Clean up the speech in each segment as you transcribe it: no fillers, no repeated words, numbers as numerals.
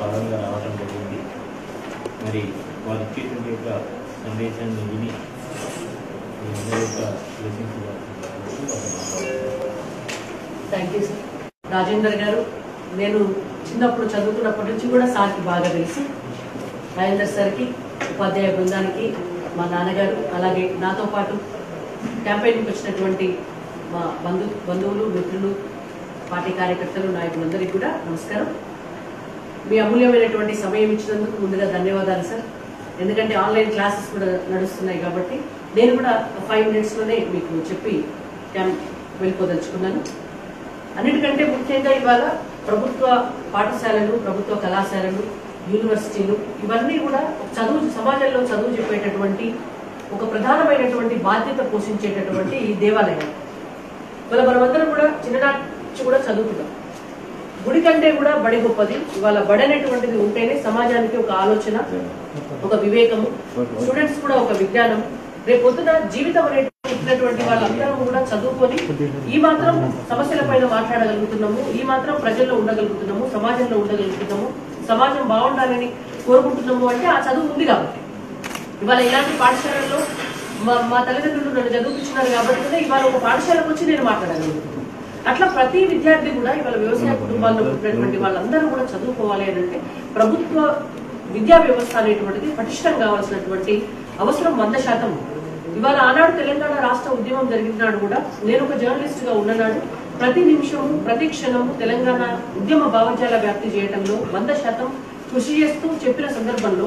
భాగంగా రావడం జరిగింది. మరి వారు ఇచ్చేటువంటి యొక్క సందేశాన్ని విని మీ అందరి యొక్క blessings thank you sir. Rajender గారు, నేను చిన్నప్పుడు చదువుకున్నప్పటి నుంచి కూడా సార్కి బాగా తెలుసు. రాజేందర్ సార్కి, ఉపాధ్యాయ బృందానికి, మా నాన్నగారు, అలాగే నాతో పాటు క్యాంపెయిన్కి వచ్చినటువంటి మా బంధువులు, మిత్రులు, పార్టీ కార్యకర్తలు, నాయకులందరికీ కూడా నమస్కారం. మీ అమూల్యమైనటువంటి సమయం ఇచ్చినందుకు ముందుగా ధన్యవాదాలు సార్. ఎందుకంటే ఆన్లైన్ క్లాసెస్ కూడా నడుస్తున్నాయి కాబట్టి నేను కూడా 5 minutesలోనే మీకు చెప్పి క్యాంప్ వెళ్ళిపోదలుచుకున్నాను. అన్నిటికంటే ముఖ్యంగా ఇవాళ ప్రభుత్వ పాఠశాలలు, ప్రభుత్వ కళాశాలలు, యూనివర్సిటీలు ఇవన్నీ కూడా సమాజంలో చదువు చెప్పేటటువంటి ఒక ప్రధానమైనటువంటి బాధ్యత పోషించేటటువంటి ఈ దేవాలయం. ఇవాళ మనమందరం కూడా చిన్ననాటి నుంచి కూడా చదువుతున్నాం. గుడి కంటే కూడా బడి గొప్పది. ఇవాళ బడి అనేటువంటిది ఉంటేనే సమాజానికి ఒక ఆలోచన, ఒక వివేకము, స్టూడెంట్స్ కూడా ఒక విజ్ఞానం. రేపు పొద్దున జీవితం అనేటువంటి వాళ్ళందరం కూడా చదువుకొని ఈ మాత్రం సమస్యల పైన మాట్లాడగలుగుతున్నాము, ఈ మాత్రం ప్రజల్లో ఉండగలుగుతున్నాము, సమాజంలో ఉండగలుగుతున్నాము, సమాజం బాగుండాలని కోరుకుంటున్నాము అంటే ఆ చదువు ఉంది కాబట్టి. ఇవాళ ఇలాంటి పాఠశాలల్లో మా తల్లిదండ్రులు నన్ను చదువుకుంటున్నారు కాబట్టి ఇవాళ ఒక పాఠశాలకు వచ్చి నేను మాట్లాడగలుగుతున్నాను. అట్లా ప్రతి విద్యార్థి కూడా ఇవాళ వ్యవసాయ కుటుంబాల్లో ఉన్నటువంటి వాళ్ళందరూ కూడా చదువుకోవాలి అని అంటే ప్రభుత్వ విద్యా వ్యవస్థ అనేటువంటిది పటిష్టం కావాల్సినటువంటి అవసరం 100%. ఇవాళ ఆనాడు తెలంగాణ రాష్ట్ర ఉద్యమం జరిగిన నాడు కూడా నేను ఒక జర్నలిస్ట్ గా ఉన్ననాడు ప్రతి నిమిషము, ప్రతి క్షణము తెలంగాణ ఉద్యమ భావజాల వ్యాప్తి చేయడంలో 100% కృషి చేస్తూ చెప్పిన సందర్భంలో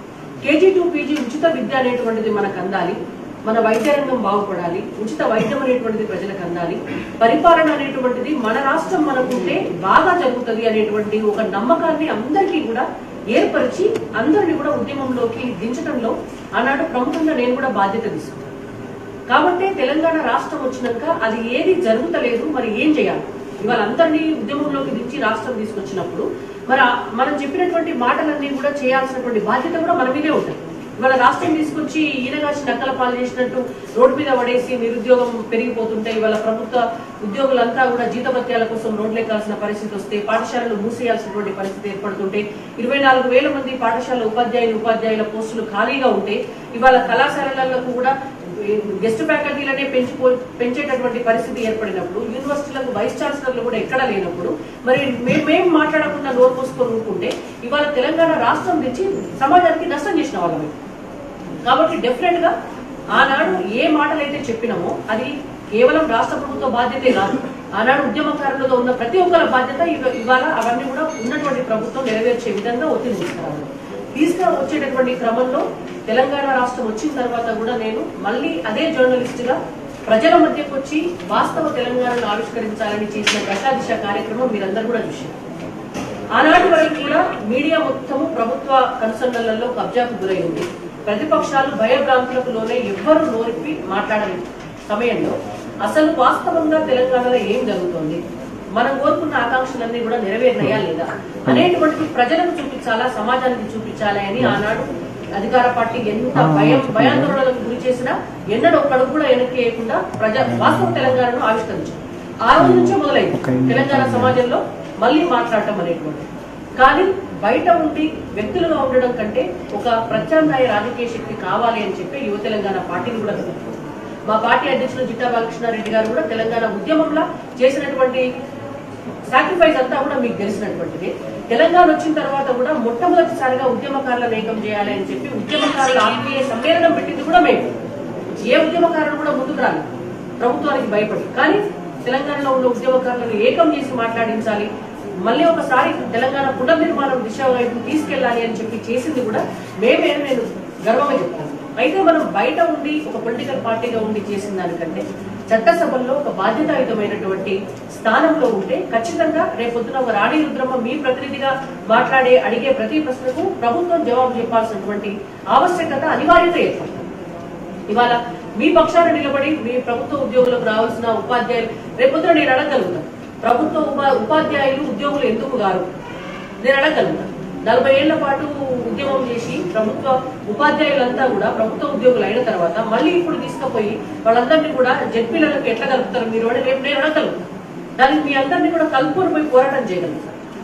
KG to PG ఉచిత విద్య అనేటువంటిది మనకు అందాలి, మన వైద్య రంగం బాగుపడాలి, ఉచిత వైద్యం అనేటువంటిది ప్రజలకు అందాలి, పరిపాలన అనేటువంటిది మన రాష్ట్రం మనకుంటే బాగా జరుగుతుంది అనేటువంటి ఒక నమ్మకాన్ని అందరికీ కూడా ఏర్పరిచి అందరినీ కూడా ఉద్యమంలోకి దించడంలో ఆనాడు ప్రముఖంగా నేను కూడా బాధ్యత తీసుకున్నాను. కాబట్టి తెలంగాణ రాష్ట్రం వచ్చినాక అది ఏది జరుగుతలేదు, మరి ఏం చేయాలి? ఇవాళ అందరినీ ఉద్యమంలోకి దించి రాష్ట్రం తీసుకొచ్చినప్పుడు మరి మనం చెప్పినటువంటి మాటలన్నీ కూడా చేయాల్సినటువంటి బాధ్యత కూడా మన మీదే ఉంటుంది. ఇవాళ రాష్ట్రం తీసుకొచ్చి ఈయనగాచి నక్కల పాలు చేసినట్టు రోడ్డు మీద పడేసి నిరుద్యోగం పెరిగిపోతుంటే ఇవాళ ప్రభుత్వ ఉద్యోగులంతా కూడా జీతభత్యాల కోసం రోడ్లెక్కాల్సిన పరిస్థితి వస్తే, పాఠశాలలు మూసేయాల్సినటువంటి పరిస్థితి ఏర్పడుతుంటే, 24,000 మంది పాఠశాల ఉపాధ్యాయుల పోస్టులు ఖాళీగా ఉంటే ఇవాళ కళాశాలలకు కూడా గెస్ట్ ఫ్యాకల్టీలనే పెంచేటటువంటి పరిస్థితి ఏర్పడినప్పుడు, యూనివర్సిటీలకు వైస్ ఛాన్సలర్లు కూడా ఎక్కడా లేనప్పుడు మరి మేము మాట్లాడకుండా నోరు పోసుకొని ఊరుకుంటే ఇవాళ తెలంగాణ రాష్ట్రం తెచ్చి సమాజానికి నష్టం చేసిన వాళ్ళమే. కాబట్టి డెఫినెట్ గా ఆనాడు ఏ మాటలైతే చెప్పినామో అది కేవలం రాష్ట్ర ప్రభుత్వ బాధ్యతే కాదు, ఆనాడు ఉద్యమకారులుగా ఉన్న ప్రతి ఒక్కరి బాధ్యత. ఇవాళ అవన్నీ కూడా ఉన్నటువంటి ప్రభుత్వం నెరవేర్చే విధంగా ఒత్తిడి తీసుకువచ్చేటటువంటి క్రమంలో తెలంగాణ రాష్ట్రం వచ్చిన తర్వాత కూడా నేను మళ్ళీ అదే జర్నలిస్ట్ గా ప్రజల మధ్యకు వచ్చి వాస్తవ తెలంగాణను ఆవిష్కరించాలని చేసిన దశాదిశ కార్యక్రమం మీరందరూ కూడా చూశారు. ఆనాటి వరకు కూడా మీడియా మొత్తము ప్రభుత్వ కనుసన్నలలో కబ్జాకు గురైంది. ప్రతిపక్షాలు భయభ్రాంతులకు లోనే ఎవ్వరూ నోరిప్పి మాట్లాడని సమయంలో అసలు వాస్తవంగా తెలంగాణలో ఏం జరుగుతోంది, మనం కోరుకున్న ఆకాంక్షలన్నీ కూడా నెరవేరినాయా లేదా అనేటువంటిది ప్రజలకు చూపించాలా, సమాజానికి చూపించాలి అని ఆనాడు అధికార పార్టీ ఎంత భయాందోళనలకు గురి చేసినా ఎన్నడూ ఒక్కడు కూడా వెనక్కి వేయకుండా వాస్తవ తెలంగాణను ఆవిష్కరించారు. ఆ రోజు నుంచే మొదలైంది తెలంగాణ సమాజంలో మళ్ళీ మాట్లాడటం అనేటువంటి. కానీ బయట ఉండి వ్యక్తులుగా ఉండడం కంటే ఒక ప్రత్యామ్నాయ రాజకీయ శక్తి కావాలి అని చెప్పి యువ తెలంగాణ పార్టీని కూడా కలుపుతుంది. మా పార్టీ అధ్యక్షులు జిట్టా బాలకృష్ణారెడ్డి గారు కూడా తెలంగాణ ఉద్యమంలో చేసినటువంటి సాక్రిఫైస్ అంతా కూడా మీకు తెలిసినటువంటిది. తెలంగాణ వచ్చిన తర్వాత కూడా మొట్టమొదటిసారిగా ఉద్యమకారులను ఏకం చేయాలి అని చెప్పి ఉద్యమకారుల ఆత్మీయ సమ్మేళనం పెట్టింది కూడా మేము. ఏ ఉద్యమకారులు కూడా ముందుకు రాలి ప్రభుత్వానికి భయపడి, కానీ తెలంగాణలో ఉన్న ఉద్యమకారులను ఏకం చేసి మాట్లాడించాలి, మళ్ళీ ఒకసారి తెలంగాణ పునర్నిర్మాణం దిశ వైపు తీసుకెళ్లాలి అని చెప్పి చేసింది కూడా మేమే. నేను గర్వంగా చెప్తాను. అయితే మనం బయట ఉండి ఒక పొలిటికల్ పార్టీగా ఉండి చేసిన దానికంటే చట్టసభల్లో ఒక బాధ్యతాయుతమైనటువంటి స్థానంలో ఉంటే ఖచ్చితంగా రేపొద్దున ఒక రాణి రుద్రమ్మ మీ ప్రతినిధిగా అడిగే ప్రతి ప్రశ్నకు ప్రభుత్వం జవాబు చెప్పాల్సినటువంటి ఆవశ్యకత, అనివార్యత ఏర్పడుతుంది. ఇవాళ మీ పక్షాన నిలబడి మీ ప్రభుత్వ ఉద్యోగులకు రావాల్సిన ఉపాధ్యాయులు రేపొద్దున నేను అడగలుగుతాను, ప్రభుత్వ ఉపాధ్యాయులు ఉద్యోగులు ఎందుకు గారు నేను అడగలుగుతాను. 40 ఏళ్ల పాటు ఉద్యమం చేసి ప్రభుత్వ ఉపాధ్యాయులంతా కూడా ప్రభుత్వ ఉద్యోగులు అయిన తర్వాత మళ్ళీ ఇప్పుడు తీసుకుపోయి వాళ్ళందరినీ కూడా జడ్పీలకు ఎట్లా కలుపుతారు మీరు అని రేపు నేను అడగలుగుతాను. దానికి మీ అందరినీ కూడా కలుపుకొని పోయి పోరాటం చేయగలుగుతారు.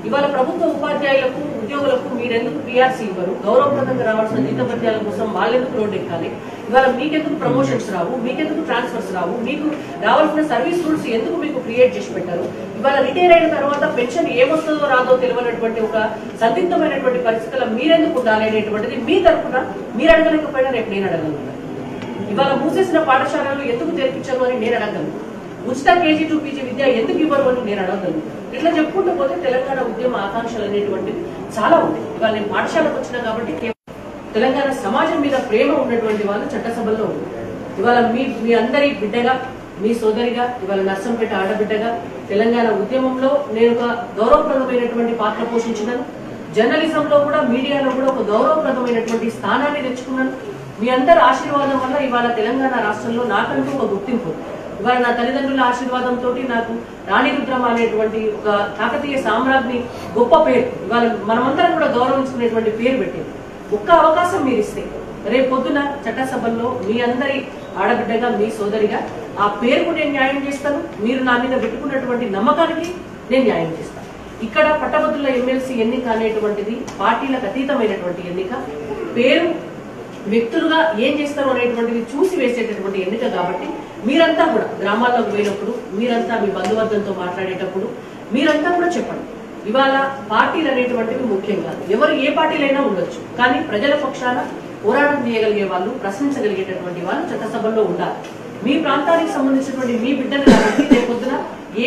ఇవాళ ప్రభుత్వ ఉపాధ్యాయులకు ఉద్యోగులకు మీరెందుకు పిఆర్సీ ఇవ్వరు? గౌరవప్రదంగా రావాల్సిన జీతభత్యాల కోసం వాళ్ళెందుకు రోడ్డు ఎక్కాలి? ఇవాళ మీకెందుకు ప్రమోషన్స్ రావు? మీకెందుకు ట్రాన్స్ఫర్స్ రావు? మీకు రావాల్సిన సర్వీస్ రూల్స్ ఎందుకు మీకు క్రియేట్ చేసి పెట్టారు? ఇవాళ రిటైర్ అయిన తర్వాత పెన్షన్ ఏమొస్తుందో రాదో తెలియనటువంటి ఒక సందిగ్ధమైనటువంటి పరిస్థితుల్లో మీరెందుకు ఉండాలి అనేటువంటిది మీ తరఫున మీరు అడగలేకపోయినా రేపు నేను అడగలను. ఇవాళ మూసేసిన పాఠశాలలు ఎందుకు తెరిపించారు అని నేను అడగలను. ఉచిత కేజీ టు పీజీ విద్య ఎందుకు ఇవ్వరు అని నేను అడగలను. ఇట్లా చెప్పుకుంటూ పోతే తెలంగాణ ఉద్యమ ఆకాంక్షలు అనేటువంటివి చాలా ఉన్నాయి. ఇవాళ నేను పాఠశాలకు వచ్చినా కాబట్టి తెలంగాణ సమాజం మీద ప్రేమ ఉన్నటువంటి వాళ్ళు చట్టసభల్లో ఉన్నారు. ఇవాళ మీ అందరి బిడ్డగా, మీ సోదరిగా, ఇవాళ నర్సంపేట ఆడబిడ్డగా తెలంగాణ ఉద్యమంలో నేను ఒక గౌరవప్రదమైనటువంటి పాత్ర పోషించినాను. జర్నలిజంలో కూడా, మీడియాలో కూడా ఒక గౌరవప్రదమైనటువంటి స్థానాన్ని తెచ్చుకున్నాను. మీ అందరి ఆశీర్వాదం వల్ల ఇవాళ తెలంగాణ రాష్ట్రంలో నాకంటూ ఒక గుర్తింపు. ఇవాళ నా తల్లిదండ్రుల ఆశీర్వాదంతో నాకు రాణి రుద్రమ అనేటువంటి ఒక కాకతీయ సామ్రాజ్ఞి గొప్ప పేరు, ఇవాళ మనమందరం కూడా గౌరవించుకునేటువంటి పేరు పెట్టింది. ఒక్క అవకాశం మీరు ఇస్తే రేపు పొద్దున చట్టసభల్లో మీ అందరి ఆడబిడ్డగా, మీ సోదరిగా ఆ పేరుకు నేను న్యాయం చేస్తాను. మీరు నా మీద పెట్టుకున్నటువంటి నమ్మకానికి నేను న్యాయం చేస్తాను. ఇక్కడ పట్టభద్రుల ఎమ్మెల్సీ ఎన్నిక అనేటువంటిది పార్టీలకు అతీతమైనటువంటి ఎన్నిక. పేరు వ్యక్తులుగా ఏం చేస్తారు అనేటువంటిది చూసి వేసేటటువంటి ఎన్నిక కాబట్టి మీరంతా కూడా గ్రామాల్లోకి పోయినప్పుడు, మీరంతా మీ బంధువర్గంతో మాట్లాడేటప్పుడు మీరంతా కూడా చెప్పండి. ఇవాళ పార్టీలు అనేటువంటివి ముఖ్యం కాదు. ఎవరు ఏ పార్టీలైనా ఉండొచ్చు, కానీ ప్రజల పక్షాన పోరాటం చేయగలిగే వాళ్ళు, ప్రశ్నించగలిగేటటువంటి వాళ్ళు చట్టసభల్లో ఉండాలి. మీ ప్రాంతానికి సంబంధించినటువంటి మీ బిడ్డలు కాబట్టి రేపొద్దున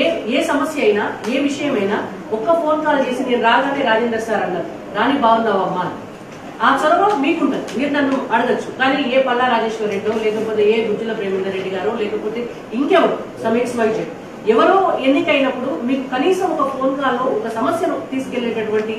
ఏ సమస్య అయినా, ఏ విషయమైనా ఒక్క ఫోన్ కాల్ చేసి నేను రాగానే రాజేందర్ సార్ అన్నారు, రాణి బాగున్నావమ్మా, ఆ చొరవ మీకుంటది. మీరు నన్ను అడగచ్చు. కానీ ఏ పల్లా రాజేశ్వర రెడ్డో, లేకపోతే ఏ గుజ్జుల ప్రేమేందర్ రెడ్డి గారో, లేకపోతే ఇంకెవరు సమీక్ష ఎవరో ఎన్నికైనప్పుడు మీకు కనీసం ఒక ఫోన్ కాల్లో ఒక సమస్యను తీసుకెళ్లేటటువంటి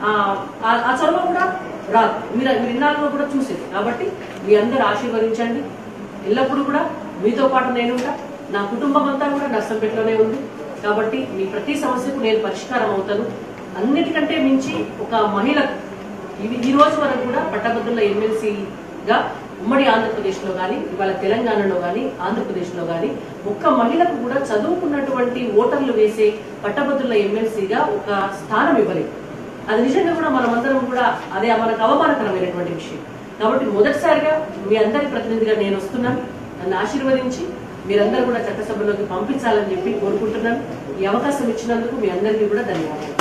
ఆ చొరవ కూడా రాదు. మీరు ఇన్నాళ్ళలో కూడా చూసేది. కాబట్టి మీ అందరూ ఆశీర్వదించండి. ఎల్లప్పుడూ కూడా మీతో పాటు నేనుంటా. నా కుటుంబం అంతా కూడా నర్సంపేటలోనే ఉంది. కాబట్టి మీ ప్రతి సమస్యకు నేను పరిష్కారం అవుతాను. అన్నిటికంటే మించి ఒక మహిళకు ఈ రోజు వరకు కూడా పట్టభద్రుల ఎమ్మెల్సీగా ఉమ్మడి ఆంధ్రప్రదేశ్ లో గానీ, ఇవాళ తెలంగాణలో గానీ, ఆంధ్రప్రదేశ్ లో గానీ ఒక్క మహిళకు కూడా చదువుకున్నటువంటి ఓటర్లు వేసే పట్టభద్రుల ఎమ్మెల్సీగా ఒక స్థానం ఇవ్వలేదు. అది నిజంగా కూడా మనమందరం కూడా అదే మనకు అవమానకరమైనటువంటి విషయం. కాబట్టి మొదటిసారిగా మీ అందరి ప్రతినిధిగా నేను వస్తున్నాను. నన్ను ఆశీర్వదించి మీరందరూ కూడా చట్టసభలోకి పంపించాలని చెప్పి కోరుకుంటున్నాను. ఈ అవకాశం ఇచ్చినందుకు మీ అందరికీ కూడా ధన్యవాదాలు.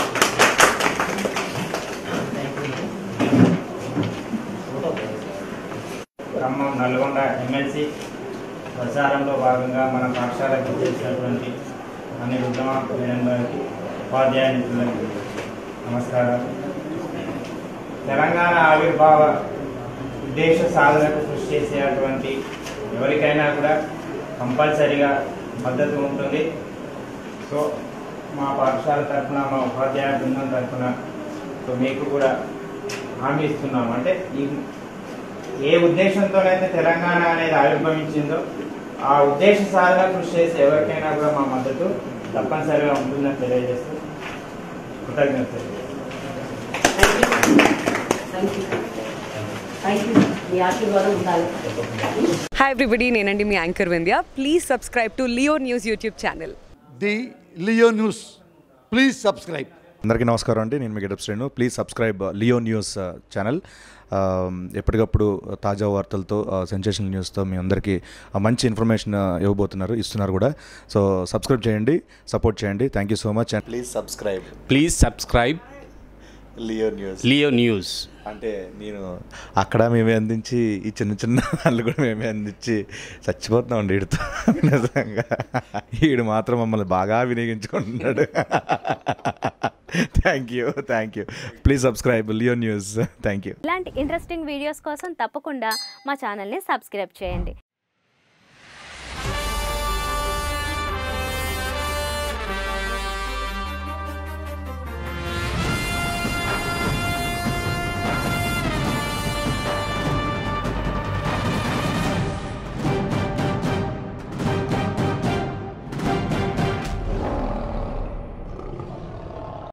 ఖమ్మం నల్గొండ ఎమ్మెల్సీ ప్రచారంలో భాగంగా మన పాఠశాలకు చేసినటువంటి అన్ని ఉద్యమ మేడం గారికి, ఉపాధ్యాయ మిత్రులకి నమస్కారాలు. తెలంగాణ ఆవిర్భావ ఉద్దేశ సాధనకు కృషి చేసేటువంటి ఎవరికైనా కూడా కంపల్సరీగా మద్దతు ఉంటుంది. సో మా పాఠశాల తరఫున, మా ఉపాధ్యాయ బృందం తరఫున సో మీకు కూడా హామీ ఇస్తున్నాము. అంటే ఏ ఉద్దేశంతోనైతే తెలంగాణ అనేది ఆవిర్భవించిందో ఆ ఉద్దేశ సాధన కృషి చేసి ఎవరికైనా కూడా మా మద్దతు తప్పనిసరిగా ఉంటుందని తెలియజేస్తూ కృతజ్ఞతలు. Hi everybody, నేనండి మీ anchor Vindhya. Please subscribe to Leo news YouTube channel. The Leo news, please subscribe. అందరికీ నమస్కారం అండి. నేను మీ Getup Srinu. Please subscribe Leo news channel. ఎప్పటికప్పుడు తాజా వార్తలతో, సెన్సేషనల్ న్యూస్తో మీ అందరికీ మంచి ఇన్ఫర్మేషన్ ఇస్తున్నారు కూడా. సో సబ్స్క్రైబ్ చేయండి, సపోర్ట్ చేయండి. Thank you so much. And please subscribe Leo news. అంటే నేను అక్కడ మేమే అందించి, ఈ చిన్న చిన్న వాళ్ళు కూడా మేమే అందించి చచ్చిపోతున్నామండి వీడితో. నిజంగా వీడు మాత్రం మమ్మల్ని బాగా వినియోగించుకుంటున్నాడు. Thank you. Please subscribe Leo news. Thank you. ఇలాంటి ఇంట్రెస్టింగ్ వీడియోస్ కోసం తప్పకుండా మా ఛానల్ని సబ్స్క్రైబ్ చేయండి.